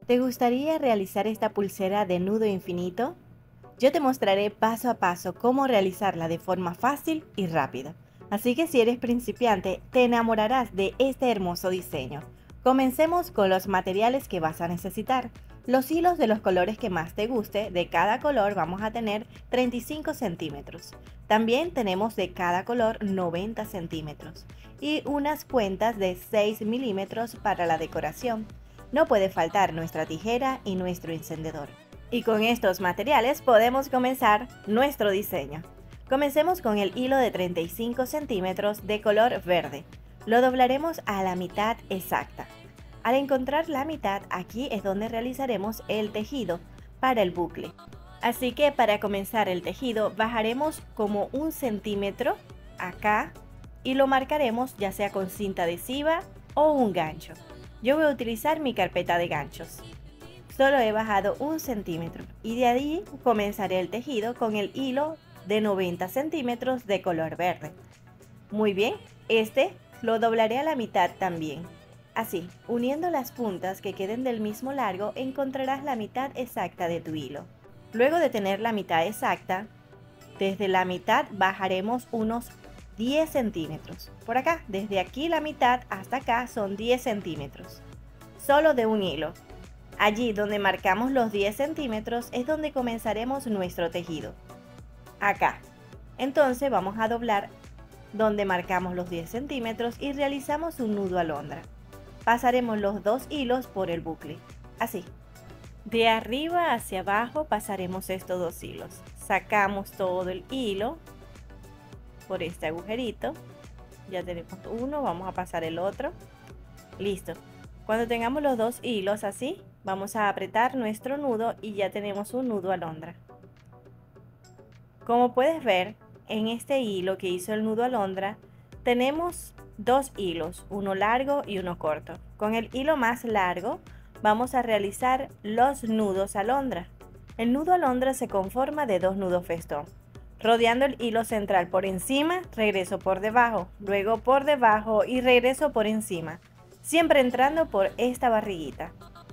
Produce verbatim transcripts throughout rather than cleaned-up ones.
¿Te gustaría realizar esta pulsera de nudo infinito? Yo te mostraré paso a paso cómo realizarla de forma fácil y rápida. Así que si eres principiante, te enamorarás de este hermoso diseño. Comencemos con los materiales que vas a necesitar. Los hilos de los colores que más te guste, de cada color vamos a tener treinta y cinco centímetros. También tenemos de cada color noventa centímetros y unas cuentas de seis milímetros para la decoración. No puede faltar nuestra tijera y nuestro encendedor. Y con estos materiales podemos comenzar nuestro diseño. Comencemos con el hilo de treinta y cinco centímetros de color verde. Lo doblaremos a la mitad exacta. Al encontrar la mitad, aquí es donde realizaremos el tejido para el bucle. Así que para comenzar el tejido bajaremos como un centímetro acá y lo marcaremos ya sea con cinta adhesiva o un gancho. Yo voy a utilizar mi carpeta de ganchos. Solo he bajado un centímetro y de ahí comenzaré el tejido con el hilo de noventa centímetros de color verde. Muy bien, este lo doblaré a la mitad también. Así, uniendo las puntas que queden del mismo largo, encontrarás la mitad exacta de tu hilo. Luego de tener la mitad exacta, desde la mitad bajaremos unos diez centímetros. Por acá, desde aquí la mitad hasta acá son diez centímetros. Solo de un hilo. Allí donde marcamos los diez centímetros es donde comenzaremos nuestro tejido. Acá. Entonces vamos a doblar donde marcamos los diez centímetros y realizamos un nudo alondra. Pasaremos los dos hilos por el bucle. Así. De arriba hacia abajo pasaremos estos dos hilos. Sacamos todo el hilo por este agujerito. Ya tenemos uno, vamos a pasar el otro. Listo. Cuando tengamos los dos hilos así, vamos a apretar nuestro nudo y ya tenemos un nudo alondra. Como puedes ver, en este hilo que hizo el nudo alondra, tenemos dos hilos, uno largo y uno corto. Con el hilo más largo vamos a realizar los nudos alondra. El nudo alondra se conforma de dos nudos festón. Rodeando el hilo central por encima, regreso por debajo, luego por debajo y regreso por encima, siempre entrando por esta barriguita.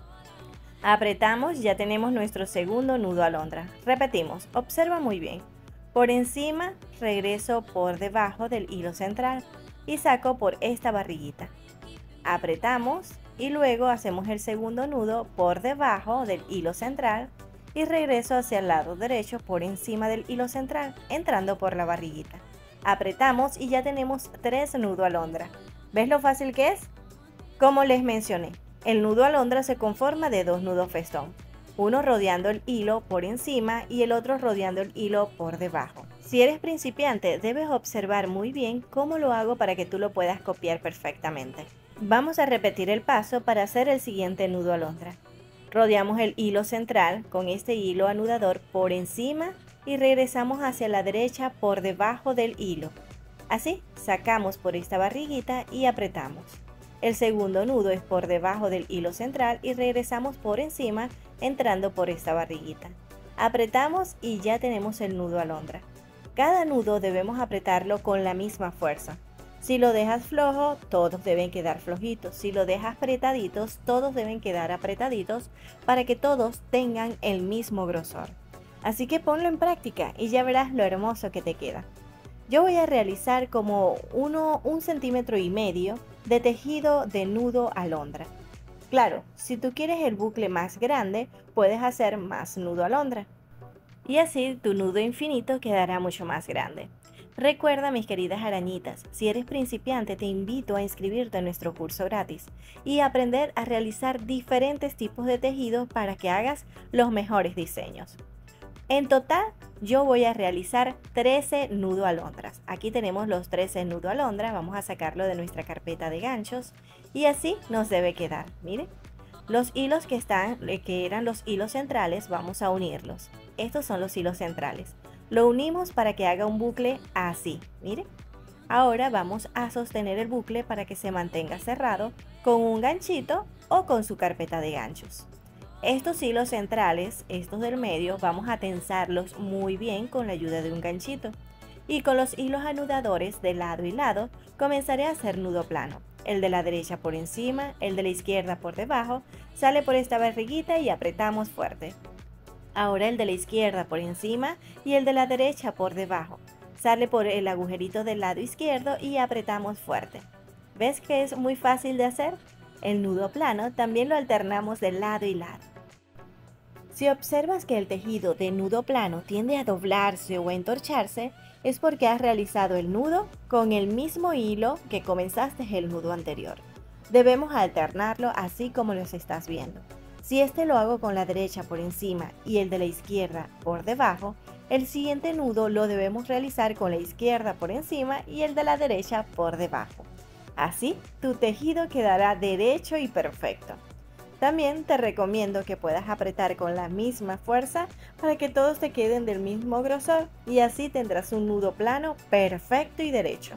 Apretamos y ya tenemos nuestro segundo nudo alondra. Repetimos, observa muy bien. Por encima, regreso por debajo del hilo central y saco por esta barriguita. Apretamos y luego hacemos el segundo nudo por debajo del hilo central y regreso hacia el lado derecho por encima del hilo central, entrando por la barriguita. Apretamos y ya tenemos tres nudos alondra. ¿Ves lo fácil que es? Como les mencioné, el nudo alondra se conforma de dos nudos festón, uno rodeando el hilo por encima y el otro rodeando el hilo por debajo. Si eres principiante, debes observar muy bien cómo lo hago para que tú lo puedas copiar perfectamente. Vamos a repetir el paso para hacer el siguiente nudo alondra. Rodeamos el hilo central con este hilo anudador por encima y regresamos hacia la derecha por debajo del hilo. Así, sacamos por esta barriguita y apretamos. El segundo nudo es por debajo del hilo central y regresamos por encima entrando por esta barriguita. Apretamos y ya tenemos el nudo alondra. Cada nudo debemos apretarlo con la misma fuerza. Si lo dejas flojo, todos deben quedar flojitos. Si lo dejas apretaditos, todos deben quedar apretaditos para que todos tengan el mismo grosor. Así que ponlo en práctica y ya verás lo hermoso que te queda. Yo voy a realizar como uno, un centímetro y medio de tejido de nudo alondra. Claro, si tú quieres el bucle más grande, puedes hacer más nudo alondra. Y así tu nudo infinito quedará mucho más grande. Recuerda, mis queridas arañitas, si eres principiante te invito a inscribirte en nuestro curso gratis y aprender a realizar diferentes tipos de tejidos para que hagas los mejores diseños. En total, yo voy a realizar trece nudo alondras. Aquí tenemos los trece nudo alondras, vamos a sacarlo de nuestra carpeta de ganchos y así nos debe quedar. Miren, los hilos que están, que eran los hilos centrales, vamos a unirlos. Estos son los hilos centrales. Lo unimos para que haga un bucle así, miren. Ahora vamos a sostener el bucle para que se mantenga cerrado con un ganchito o con su carpeta de ganchos. Estos hilos centrales, estos del medio, vamos a tensarlos muy bien con la ayuda de un ganchito. Y con los hilos anudadores de lado y lado comenzaré a hacer nudo plano. el de la derecha por encima, el de la izquierda por debajo, sale por esta barriguita y apretamos fuerte. Ahora el de la izquierda por encima y el de la derecha por debajo, sale por el agujerito del lado izquierdo y apretamos fuerte. ¿Ves que es muy fácil de hacer? El nudo plano también lo alternamos de lado y lado. Si observas que el tejido de nudo plano tiende a doblarse o a entorcharse, es porque has realizado el nudo con el mismo hilo que comenzaste el nudo anterior. Debemos alternarlo así como los estás viendo. Si este lo hago con la derecha por encima y el de la izquierda por debajo, el siguiente nudo lo debemos realizar con la izquierda por encima y el de la derecha por debajo. Así, tu tejido quedará derecho y perfecto. También te recomiendo que puedas apretar con la misma fuerza para que todos te queden del mismo grosor y así tendrás un nudo plano perfecto y derecho.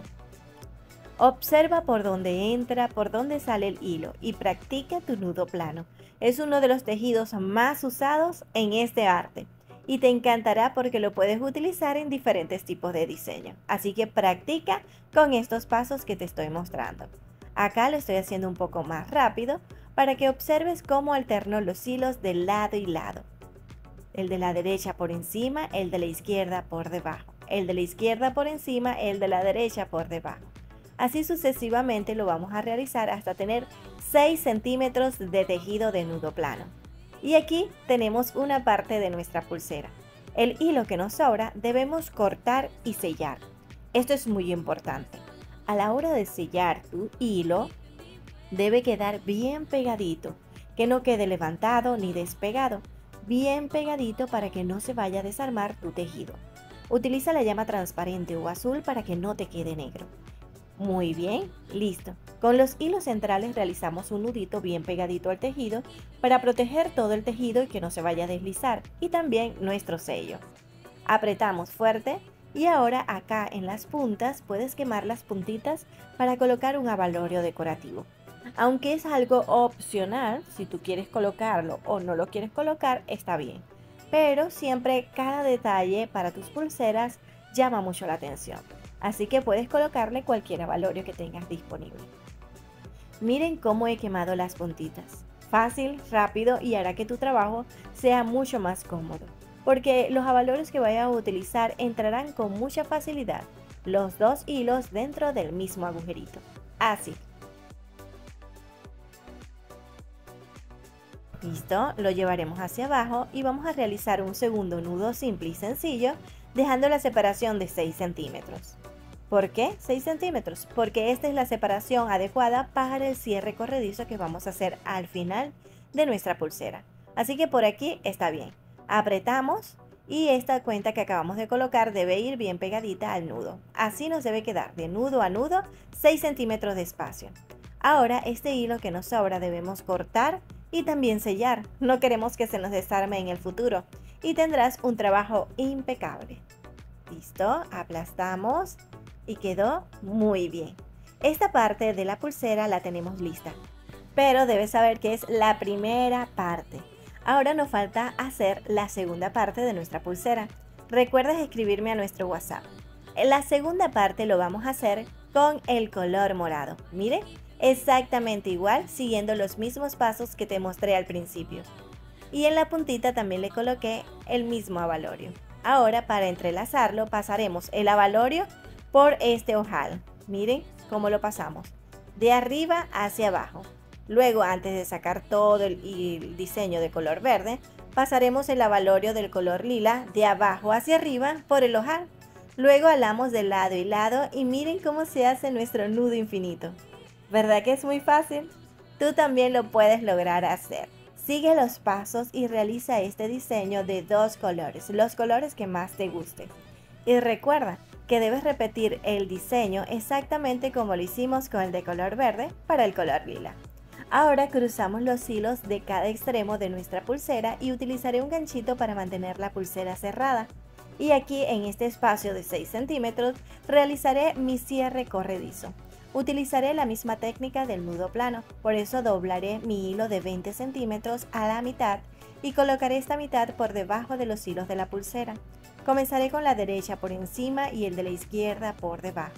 Observa por dónde entra, por dónde sale el hilo y practica tu nudo plano. Es uno de los tejidos más usados en este arte y te encantará porque lo puedes utilizar en diferentes tipos de diseño. Así que practica con estos pasos que te estoy mostrando. Acá lo estoy haciendo un poco más rápido para que observes cómo alterno los hilos de lado y lado. El de la derecha por encima, el de la izquierda por debajo. El de la izquierda por encima, el de la derecha por debajo. Así sucesivamente lo vamos a realizar hasta tener seis centímetros de tejido de nudo plano. Y aquí tenemos una parte de nuestra pulsera. El hilo que nos sobra debemos cortar y sellar. Esto es muy importante. A la hora de sellar tu hilo, debe quedar bien pegadito, que no quede levantado ni despegado, bien pegadito para que no se vaya a desarmar tu tejido. Utiliza la llama transparente o azul para que no te quede negro. Muy bien, listo. Con los hilos centrales realizamos un nudito bien pegadito al tejido para proteger todo el tejido y que no se vaya a deslizar, y también nuestro sello. Apretamos fuerte y ahora acá en las puntas puedes quemar las puntitas para colocar un abalorio decorativo. Aunque es algo opcional, si tú quieres colocarlo o no lo quieres colocar, está bien. Pero siempre cada detalle para tus pulseras llama mucho la atención. Así que puedes colocarle cualquier abalorio que tengas disponible. Miren cómo he quemado las puntitas. Fácil, rápido y hará que tu trabajo sea mucho más cómodo. Porque los abalorios que vayas a utilizar entrarán con mucha facilidad los dos hilos dentro del mismo agujerito. Así. Listo, lo llevaremos hacia abajo y vamos a realizar un segundo nudo simple y sencillo, dejando la separación de seis centímetros. ¿Por qué seis centímetros? Porque esta es la separación adecuada para el cierre corredizo que vamos a hacer al final de nuestra pulsera. Así que por aquí está bien. Apretamos y esta cuenta que acabamos de colocar debe ir bien pegadita al nudo. Así nos debe quedar de nudo a nudo seis centímetros de espacio. Ahora este hilo que nos sobra debemos cortar y también sellar. No queremos que se nos desarme en el futuro y tendrás un trabajo impecable. Listo, aplastamos y quedó muy bien. Esta parte de la pulsera la tenemos lista, pero debes saber que es la primera parte. Ahora nos falta hacer la segunda parte de nuestra pulsera. Recuerda escribirme a nuestro WhatsApp. La segunda parte lo vamos a hacer con el color morado. Mire, exactamente igual, siguiendo los mismos pasos que te mostré al principio. Y en la puntita también le coloqué el mismo abalorio. Ahora para entrelazarlo pasaremos el abalorio por este ojal. Miren cómo lo pasamos. De arriba hacia abajo. Luego, antes de sacar todo el, el diseño de color verde, pasaremos el abalorio del color lila de abajo hacia arriba por el ojal. Luego alamos de lado y lado y miren cómo se hace nuestro nudo infinito. ¿Verdad que es muy fácil? Tú también lo puedes lograr hacer. Sigue los pasos y realiza este diseño de dos colores, los colores que más te gusten. Y recuerda que debes repetir el diseño exactamente como lo hicimos con el de color verde para el color lila. Ahora cruzamos los hilos de cada extremo de nuestra pulsera y utilizaré un ganchito para mantener la pulsera cerrada. Y aquí en este espacio de seis centímetros realizaré mi cierre corredizo. Utilizaré la misma técnica del nudo plano, por eso doblaré mi hilo de veinte centímetros a la mitad y colocaré esta mitad por debajo de los hilos de la pulsera. Comenzaré con la derecha por encima y el de la izquierda por debajo.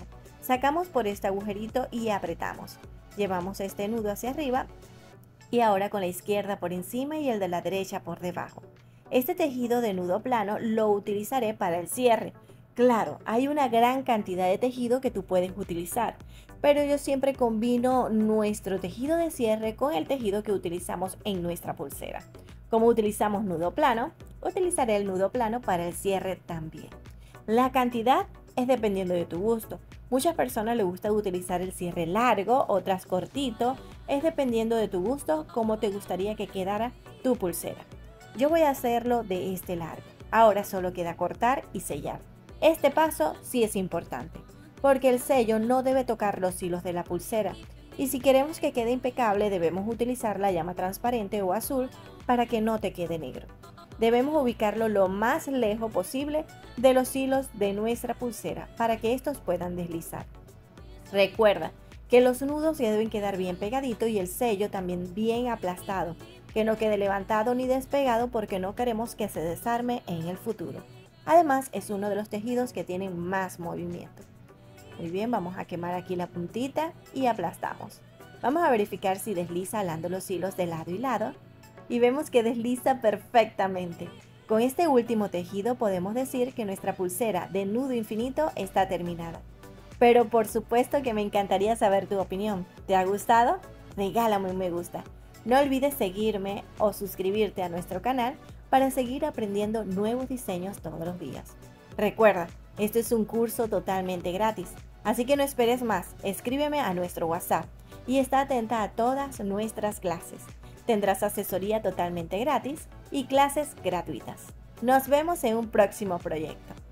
Sacamos por este agujerito y apretamos. Llevamos este nudo hacia arriba y ahora con la izquierda por encima y el de la derecha por debajo. Este tejido de nudo plano lo utilizaré para el cierre. Claro, hay una gran cantidad de tejido que tú puedes utilizar, pero yo siempre combino nuestro tejido de cierre con el tejido que utilizamos en nuestra pulsera. Como utilizamos nudo plano, utilizaré el nudo plano para el cierre también. La cantidad es dependiendo de tu gusto. Muchas personas les gusta utilizar el cierre largo, otras cortito. Es dependiendo de tu gusto cómo te gustaría que quedara tu pulsera. Yo voy a hacerlo de este largo. Ahora solo queda cortar y sellar. Este paso sí es importante, porque el sello no debe tocar los hilos de la pulsera. Y si queremos que quede impecable, debemos utilizar la llama transparente o azul para que no te quede negro. Debemos ubicarlo lo más lejos posible de los hilos de nuestra pulsera para que estos puedan deslizar. Recuerda que los nudos ya deben quedar bien pegaditos y el sello también bien aplastado, que no quede levantado ni despegado porque no queremos que se desarme en el futuro. Además, es uno de los tejidos que tienen más movimiento. Muy bien, vamos a quemar aquí la puntita y aplastamos. Vamos a verificar si desliza alando los hilos de lado y lado. Y vemos que desliza perfectamente. Con este último tejido podemos decir que nuestra pulsera de nudo infinito está terminada. Pero por supuesto que me encantaría saber tu opinión. ¿Te ha gustado? Regálame un me gusta. No olvides seguirme o suscribirte a nuestro canal para seguir aprendiendo nuevos diseños todos los días. Recuerda, este es un curso totalmente gratis, así que no esperes más, escríbeme a nuestro WhatsApp y está atenta a todas nuestras clases. Tendrás asesoría totalmente gratis y clases gratuitas. Nos vemos en un próximo proyecto.